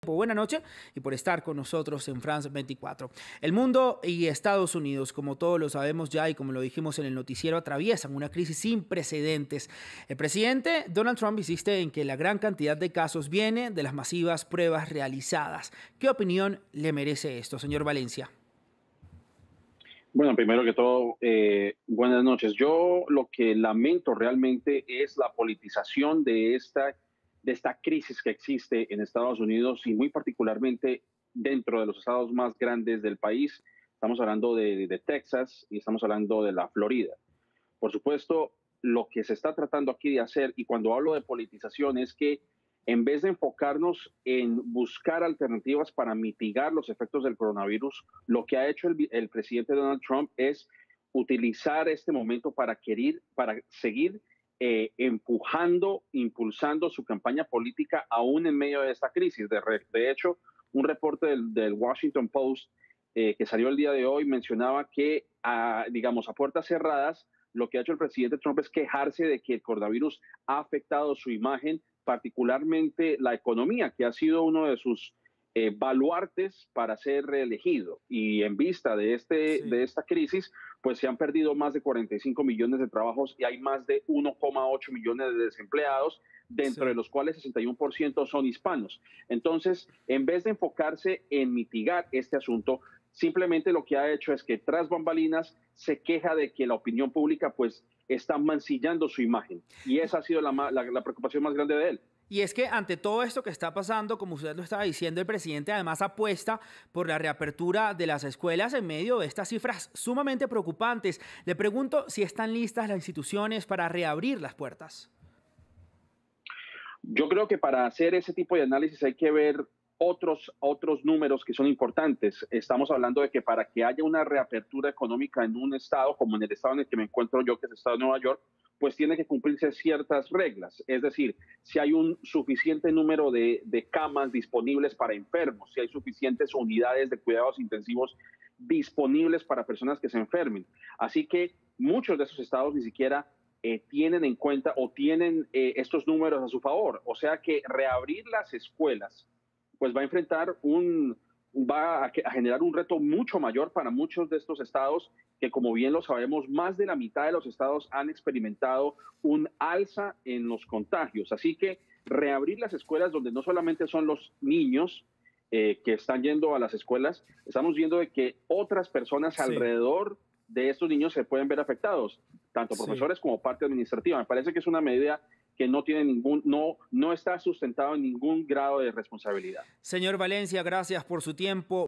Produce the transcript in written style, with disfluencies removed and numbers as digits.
tiempo, buena noche y por estar con nosotros en France 24. El mundo y Estados Unidos, como todos lo sabemos ya y como lo dijimos en el noticiero, atraviesan una crisis sin precedentes. El presidente Donald Trump insiste en que la gran cantidad de casos viene de las masivas pruebas realizadas. ¿Qué opinión le merece esto, señor Valencia? Bueno, primero que todo, buenas noches. Yo lo que lamento realmente es la politización de esta crisis que existe en Estados Unidos y muy particularmente dentro de los estados más grandes del país. Estamos hablando de Texas y estamos hablando de la Florida. Por supuesto, lo que se está tratando aquí de hacer, y cuando hablo de politización, es que en vez de enfocarnos en buscar alternativas para mitigar los efectos del coronavirus, lo que ha hecho el presidente Donald Trump es utilizar este momento para seguir empujando, impulsando su campaña política aún en medio de esta crisis. De hecho, un reporte del Washington Post que salió el día de hoy mencionaba que, digamos, a puertas cerradas, lo que ha hecho el presidente Trump es quejarse de que el coronavirus ha afectado su imagen, particularmente la economía, que ha sido uno de sus baluartes para ser reelegido. Y en vista de esta crisis, pues se han perdido más de 45 millones de trabajos y hay más de 1,8 millones de desempleados, dentro de los cuales 61% son hispanos. Entonces, en vez de enfocarse en mitigar este asunto, simplemente lo que ha hecho es que tras bambalinas se queja de que la opinión pública pues está mancillando su imagen. Y esa ha sido la preocupación más grande de él. Y es que ante todo esto que está pasando, como usted lo estaba diciendo, el presidente además apuesta por la reapertura de las escuelas en medio de estas cifras sumamente preocupantes. Le pregunto si están listas las instituciones para reabrir las puertas. Yo creo que para hacer ese tipo de análisis hay que ver otros números que son importantes. Estamos hablando de que para que haya una reapertura económica en un estado, como en el estado en el que me encuentro yo, que es el estado de Nueva York, pues tiene que cumplirse ciertas reglas. Es decir, si hay un suficiente número de camas disponibles para enfermos, si hay suficientes unidades de cuidados intensivos disponibles para personas que se enfermen. Así que muchos de esos estados ni siquiera tienen en cuenta o tienen estos números a su favor. O sea que reabrir las escuelas pues va a generar un reto mucho mayor para muchos de estos estados que, como bien lo sabemos, más de la mitad de los estados han experimentado un alza en los contagios. Así que reabrir las escuelas donde no solamente son los niños que están yendo a las escuelas, estamos viendo de que otras personas alrededor de estos niños se pueden ver afectados, tanto profesores como parte administrativa. Me parece que es una medida que no está sustentado en ningún grado de responsabilidad. Señor Valencia, gracias por su tiempo.